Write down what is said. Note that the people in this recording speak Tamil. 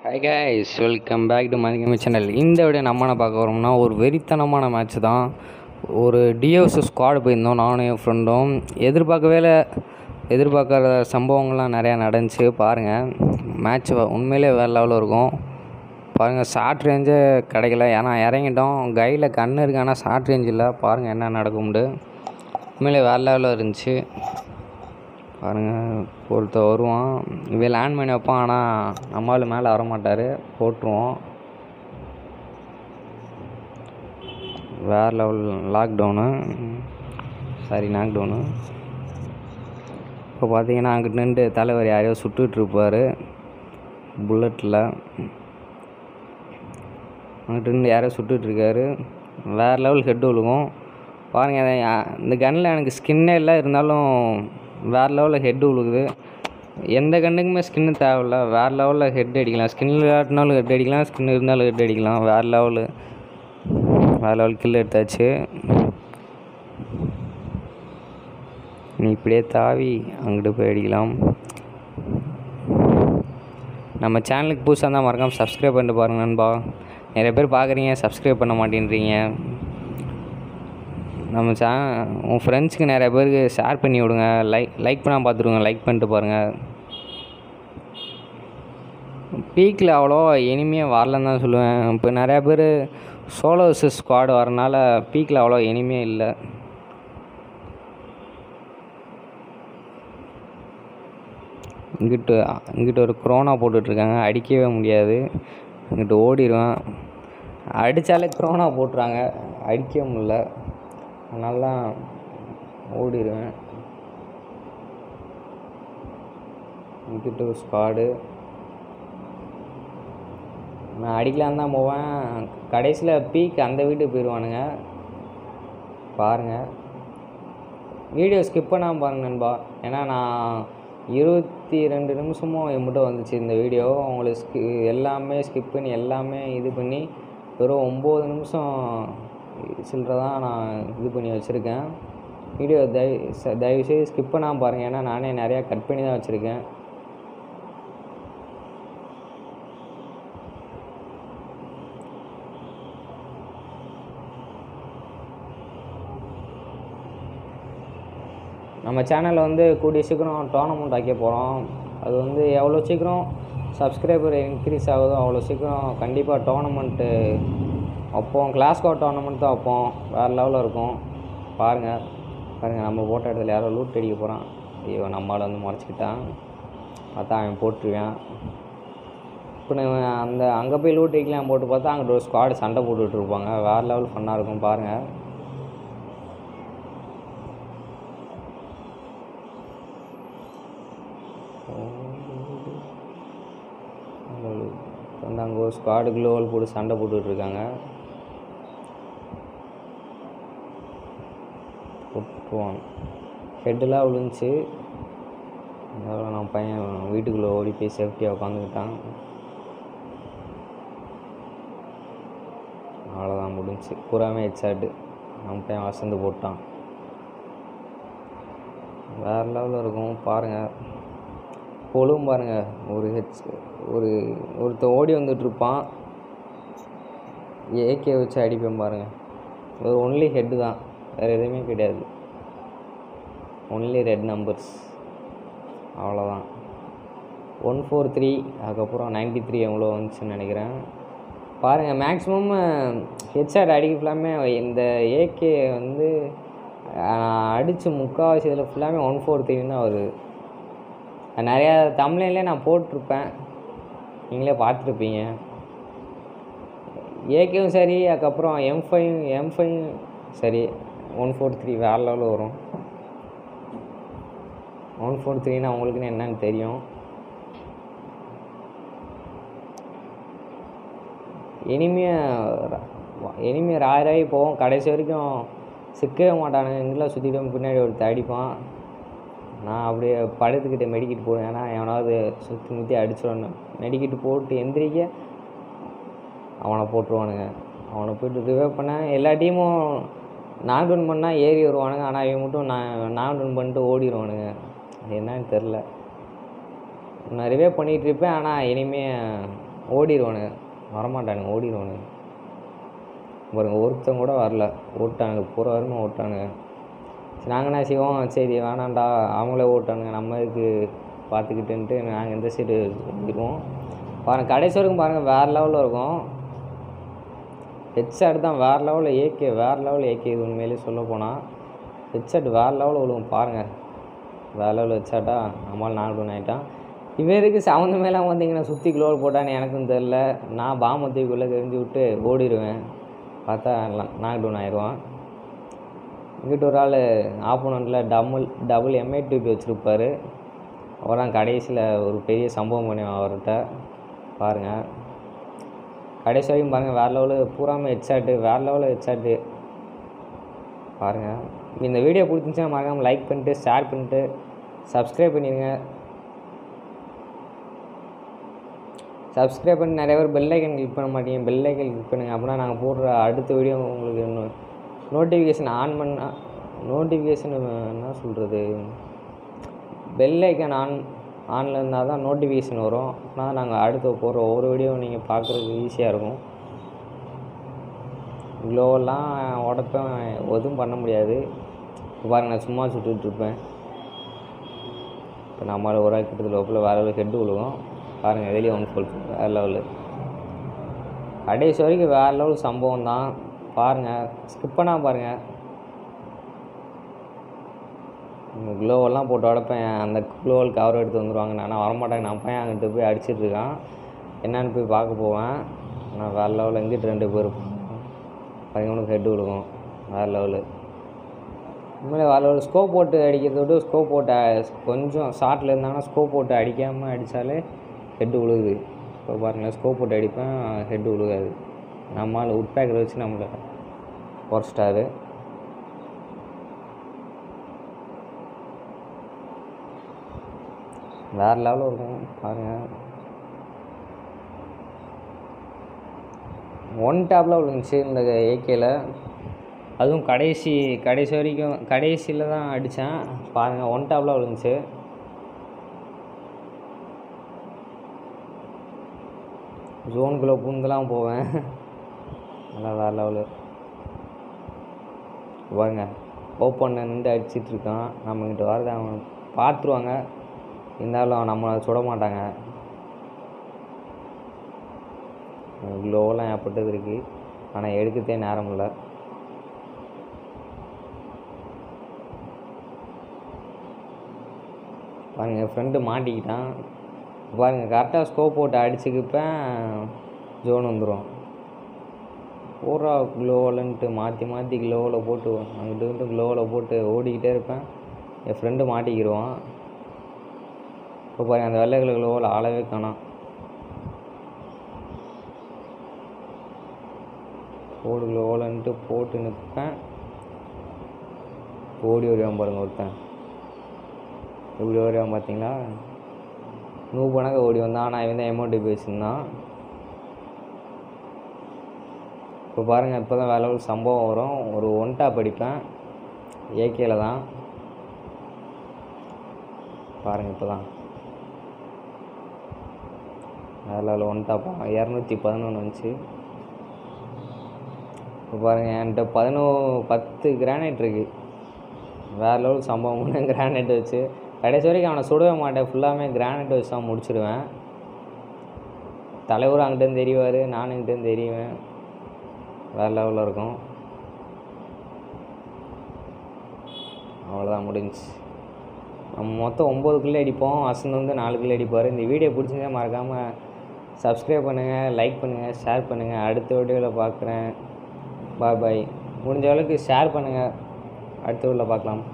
Hi guys, welcome back to Mathigami channel. இந்த வீடியோ நம்ம என்ன பார்க்க வரோம்னா ஒரு வெறித்தனமான மேட்ச் தான். ஒரு டிஎஸ் ஸ்குவாட் போயிருந்தோம் நானும் என் ஃப்ரெண்டும். எதிர்பார்க்காத சம்பவங்கள்லாம் நிறையா நடந்துச்சு. பாருங்கள், மேட்ச் உண்மையிலே வேறு லெவலில் இருக்கும். பாருங்கள், ஷார்ட் ரேஞ்சே கிடைக்கல. ஏன்னா இறங்கிட்டோம், கையில் கண் இருக்குது, ஆனால் ஷார்ட் ரேஞ்ச் இல்லை. பாருங்கள் என்ன நடக்கும்ண்டு. உண்மையிலே வேறு லெவலில் இருந்துச்சு. பாருங்கள், ஒருத்த வருவான், இவன் லேண்ட் பண்ணி வைப்பான், ஆனால் நம்மளால் மேலே வரமாட்டார், போட்டுருவோம். வேறு லெவல் நாக்டவுனு. இப்போ பார்த்தீங்கன்னா அங்கிட்டு நின்று தலைவர் யாரையோ சுட்டுட்ருப்பார் புல்லட்டில். அங்கிட்டு நின்று யாரையோ சுட்டுட்ருக்காரு. வேறு லெவல் ஹெட் விழுகும். பாருங்கள், இந்த கன்னில் எனக்கு ஸ்கின்னே இல்லை, இருந்தாலும் வேறு லெவலில் ஹெட்டு விழுகுது. எந்த கண்ணுக்குமே ஸ்கின்னு தேவையில்ல, வேறு லெவலில் ஹெட் அடிக்கலாம். ஸ்கின் இல்லாட்டினாலும் ஹெட் அடிக்கலாம், ஸ்கின் இருந்தாலும் ஹெட் அடிக்கலாம். வேறு லெவல் கில் எடுத்தாச்சு. நீ இப்படியே தாவி அங்கிட்டு போய் அடிக்கலாம். நம்ம சேனலுக்கு புதுசாக இருந்தால் மறக்காமல் சப்ஸ்கிரைப் பண்ணிட்டு பாருங்கள் நண்பா. நிறைய பேர் பார்க்குறீங்க, சப்ஸ்கிரைப் பண்ண மாட்டேன்றீங்க. நம்ம உங்கள் ஃப்ரெண்ட்ஸுக்கு நிறைய பேருக்கு ஷேர் பண்ணி விடுங்க. லைக் பண்ணால் பார்த்துருங்க, லைக் பண்ணிட்டு பாருங்கள். பீக்கில் அவ்வளோ எனிமையாக வரலன்னு தான் சொல்லுவேன். இப்போ நிறையா பேர் சோலோ வர்சஸ் ஸ்குவாட் வரனால பீக்கில் அவ்வளோ எனிமையே இல்லை. இங்கிட்டு ஒரு குரோனா போட்டுட்ருக்காங்க, அடிக்கவே முடியாது. இங்கிட்டு ஓடிடுவேன், அடித்தாலே குரோனா போட்டுறாங்க, அடிக்கவே முடியல. அதனால ஓடிடுவேன். இங்கிட்ட ஒரு ஸ்குவாடு, நான் அடிக்கலான்னு தான் போவேன். கடைசியில் பீக் அந்த வீட்டுக்கு போயிடுவானுங்க. பாருங்கள், வீடியோ ஸ்கிப் பண்ணாமல் பாருங்கள் நண்பா. ஏன்னா நான் 22 நிமிஷமும் என்கிட்ட வந்துச்சு இந்த வீடியோ. உங்களுக்கு எல்லாமே ஸ்கிப் பண்ணி எல்லாமே இது பண்ணி வெறும் 9 நிமிஷம் சில்லற தான் நான் இது பண்ணி வச்சுருக்கேன். வீடியோ தயவுசெய்து ஸ்கிப் பண்ணாமல் பாருங்கள். ஏன்னா நானே நிறையா கட் பண்ணி தான் வச்சுருக்கேன். நம்ம சேனலில் வந்து கூடிய சீக்கிரம் டோர்னமெண்ட் வைக்க போகிறோம். அது வந்து எவ்வளோ சீக்கிரம் சப்ஸ்கிரைபர் இன்க்ரீஸ் ஆகுதோ அவ்வளோ சீக்கிரம் கண்டிப்பாக டோர்னமெண்ட்டு வைப்போம். கிளாஸ்கோ டோர்னமெண்ட் தான் வைப்போம். வேறு லெவலில் இருக்கும். பாருங்கள், நம்ம போட்ட இடத்துல யாரோ லூட் அடிக்க போகிறான். ஐயோ, நம்மளால் வந்து முறைச்சிக்கிட்டான். பார்த்தா அவன் போட்டுருவேன். இப்போ நான் அங்கே போய் லூட் அடிக்கலாம் போட்டு பார்த்தா அங்கிட்ட ஒரு ஸ்குவாடு சண்டை போட்டுட்ருப்பாங்க. வேறு லெவல் ஃபன்னாக இருக்கும். பாருங்கள், வந்து அங்கே ஒரு ஸ்குவாடு க்ளோவல் போட்டு சண்டை போட்டுட்ருக்காங்க. போட்டுருவான், ஹெட்டெல்லாம் விழுந்துச்சு. அதனால் நம்ம பையன் வீட்டுக்குள்ளே ஓடி போய் சேஃப்டியாக உட்காந்துக்கிட்டான். அவ்வளோதான், முடிஞ்சு. பூராமே ஹெட்ஷாட்டு. நம்ம பையன் வசந்து போட்டான். வேறு லெவலில் இருக்கும். பாருங்கள், பொழுவும் பாருங்கள். ஒருத்த ஓடி வந்துட்டுருப்பான், ஏகே வச்சு அடிப்பேன் பாருங்கள். ஒரு ஒன்லி ஹெட்டு தான், வேறு எதுவுமே கிடையாது. ஒன்லி ரெட் நம்பர்ஸ், அவ்வளோதான். 143, அதுக்கப்புறம் 93 எவ்வளோ வந்துச்சுன்னு நினைக்கிறேன். பாருங்கள், மேக்ஸிமம் ஹெட்ஷாட் அடிக்க ஃபுல்லாமே இந்த ஏகே வந்து அடித்து முக்கால்வாசி இதில் ஃபுல்லாமே 143 தான் வருது. நிறையா தமிழ்லேயே நான் போட்டிருப்பேன், நீங்களே பார்த்துருப்பீங்க. ஏகேவும் சரி, அதுக்கப்புறம் M5 சரி, 143 வேறு லெவலில் வரும். 143னா அவங்களுக்குன்னு என்னன்னு தெரியும். இனிமே ராயராகி போவோம். கடைசி வரைக்கும் சிக்கவே மாட்டானுங்க. எங்கெல்லாம் சுற்றிட்டு பின்னாடி ஒருத்தர் அடிப்பான். நான் அப்படியே படுத்துக்கிட்டு மெடிக்கிட்டு போடுவேன். ஏன்னா எவனாவது சுற்றி முற்றி அடிச்சிடணும். மெடிக்கிட்டு போட்டு எந்திரிக்க அவனை போட்டுருவானுங்க. அவனை போய்ட்டு ரிவைவ் பண்ண எல்லா டீமும் நாக் டவுன் பண்ணால் ஏறி வருவானுங்க. ஆனால் இவன் மட்டும் நாக் டவுன் பண்ணிட்டு ஓடிடுவானுங்க. அது என்னன்னு தெரில. நான் ரிவைவ் பண்ணிகிட்டு இருப்பேன், ஆனால் இனிமேல் ஓடிடுவானுங்க, வரமாட்டானுங்க, ஓடிடுவானுங்க பாருங்க. ஒருத்தன் கூட வரல, ஓட்டானுங்க, பூரா வரும் ஓட்டானுங்க. சரி நாங்கள் என்ன செய்வோம், சரி வேணாண்டா அவங்களே ஓட்டானுங்க, நம்ம இதுக்கு பார்த்துக்கிட்டுன்ட்டு நாங்கள் எந்த சைடு ஓடிடுவோம். பாருங்கள் கடைசி வரைக்கும் பாருங்கள், வேறு லெவலில் இருக்கும். ஹெட்ஷாட் தான் வேறு லெவலில், ஏகே வேறு லெவலில், ஏகே இது உண்மையிலே சொல்ல போனால் ஹெட்ஷாட் வேறு லெவலில் விழுவும் பாருங்கள். வேறு லெவலில் ஹெட்ஷாட்டா நம்மளால் நாக் டவுன் ஆகிட்டான். இவருக்கு சம்மந்தமேலாம் வந்தீங்கன்னா சுற்றி க்ளோவல் போட்டான்னு எனக்கும் தெரில. நான் பாமத்திக்குள்ளே தெரிஞ்சு விட்டு ஓடிடுவேன், பார்த்தா நாக் டவுன் ஆயிடுவான். இங்கிட்ட ஒரு ஆள் ஆப்போனண்ட்டில் டபுள் M8 வச்சுருப்பார். அவர் தான் கடைசியில் ஒரு பெரிய சம்பவம் பண்ணுவேன் அவர்கிட்ட. பாருங்கள் கடைசி வரைக்கும் பாருங்கள், வேறு லெவலு பூராமல் ஹெட்ஷாட்டு, வேறு லெவலில் ஹெட்ஷாட்டு பாருங்கள். இந்த வீடியோ பிடிச்சிருந்துச்சுன்னா மறக்காமல் லைக் பண்ணிட்டு ஷேர் பண்ணிட்டு சப்ஸ்கிரைப் பண்ணிடுங்க. சப்ஸ்கிரைப் பண்ணி நிறைய பேர் பெல் ஐக்கன் கிளிக் பண்ண மாட்டீங்க, பெல் ஐக்கன் கிளிக் பண்ணுங்கள். அப்படின்னா நாங்கள் போடுற அடுத்த வீடியோ உங்களுக்கு நோட்டிஃபிகேஷன் ஆன் பண்ணால், நோட்டிஃபிகேஷன் என்ன சொல்கிறது, பெல் ஐக்கன் ஆனில் இருந்தால் தான் நோட்டிஃபிகேஷன் வரும். அப்படின்னா நாங்கள் அடுத்து போடுற ஒவ்வொரு வீடியோ நீங்கள் பார்க்குறதுக்கு ஈஸியாக இருக்கும். க்ளோவெல்லாம் உடப்பேன், எதுவும் பண்ண முடியாது. இப்போ பாருங்கள் நான் சும்மா சுட்டுட்ருப்பேன். இப்போ நம்மளால் ஒரு ஆள் கிட்டத்தில் லோப்பில் வேறு லெவலில் ஹெட்டு விழுகும் பாருங்கள். வெளியே 1 வேறு லெவலு, கடைசி வரைக்கும் வேறு லெவல் சம்பவம் தான் பாருங்கள். ஸ்கிப் பண்ணால் பாருங்கள். க்ளோவெல்லாம் போட்டு உடப்பேன், அந்த க்ளோவல் கவர் எடுத்து வந்துடுவாங்க. நான் வரமாட்டேங்க, நான் பையன் அங்கிட்டு போய் அடிச்சிட்ருக்கான், என்னான்னு போய் பார்க்க போவேன். நான் வேறு லெவலில் எங்கிட்ட 2 பேர் பதினொன்று ஹெட்டு விழுகும், வேறு லெவலு உண்மையிலே வேறு லெவலு. ஸ்கோப் போட்டு அடிக்கிறத விட்டு ஸ்கோப் போட்டு கொஞ்சம் ஷார்ட்டில் இருந்தாங்கன்னா ஸ்கோப் போட்டு அடிக்காமல் அடித்தாலே ஹெட்டு விழுகுது. இப்போ பாருங்களேன், ஸ்கோப் போட்டு அடிப்பேன், ஹெட்டு விழுகாது. நம்மளால் உட் பேக்கரை வச்சு நம்மளை குறைச்சிட்டாரு. வேறு லெவலில் இருக்கும் பாருங்கள். 1 டேப்பில் விழுந்துச்சு இந்த ஏகேயில், அதுவும் கடைசி வரைக்கும் கடைசியில் தான் அடித்தேன் பாருங்கள். 1 டேப்பில் விழுந்துச்சு. ஜோனுக்குள்ளே பூந்துலாம் போவேன், நல்லா வேறு லெவலு பாருங்க. ஓப்பன் நின்று அடிச்சிட்ருக்கான், நம்மக்கிட்ட வரது அவன் பார்த்துருவாங்க, இருந்தாலும் நம்மளை சுட மாட்டாங்க. க்ளோவெல்லாம் ஏற்பட்டது இருக்குது, ஆனால் எடுக்கத்தே நேரம் இல்லை. பாருங்கள் என் ஃப்ரெண்டு மாட்டிக்கிட்டான் பாருங்கள். கரெக்டாக ஸ்கோப் போட்டு அடிச்சுக்கிப்பேன், ஜோன் வந்துடும். பூரா க்ளோவலன்ட்டு மாற்றி க்ளோவில் போட்டு அங்கிட்டு க்ளோவில் போட்டு ஓடிக்கிட்டே இருப்பேன். என் ஃப்ரெண்டு மாட்டிக்கிடுவான். இப்போ பாருங்கள் அந்த வெள்ளை கலர் க்ளோவில் ஆளவே காணோம். போடு க்ளோவலன்ட்டு போட்டு நிற்பேன், ஓடி வருவான் பாருங்கள் ஒருத்தன். எப்படி வருவான் பார்த்தீங்களா, நூபனாக ஓடி வந்தான். ஆனால் இவன் தான் M8 பேசியிருந்தான். இப்போ பாருங்கள், இப்போ தான் வேலை ஒரு சம்பவம் வரும். ஒரு 1 டாப் அடிப்பேன், ஏகேயில் தான் பாருங்கள். இப்போ தான் வேலை 1 டாப் 211 வந்துச்சு. இப்போ பாருங்கள் என்கிட்ட 10 கிரானைட் இருக்குது. வேறு லெவல் சம்பவம் கிரானைட் வச்சு கடைசி வரைக்கும் அவனை சுடவே மாட்டேன், ஃபுல்லாமே கிரானைட் வச்சு தான் முடிச்சிடுவேன். தலைவரும் அங்கிட்டேருந்து தெரிவார், நானும் இங்கிட்டேருந்து தெரிவேன், வேறு லெவலில் இருக்கும். அவ்வளோதான் முடிஞ்சிச்சு. நம்ம மொத்தம் 9 கிலோ அடிப்போம், வசந்த் வந்து 4 கிலோ அடிப்பார். இந்த வீடியோ பிடிச்சிருந்தா மறக்காமல் சப்ஸ்கிரைப் பண்ணுங்கள், லைக் பண்ணுங்கள், ஷேர் பண்ணுங்கள். அடுத்த வீடியோவில் பார்க்குறேன். பாய் பாய். முடிஞ்ச அளவுக்கு ஷேர் பண்ணுங்கள், அடுத்த வீடியோவில் பார்க்கலாம்.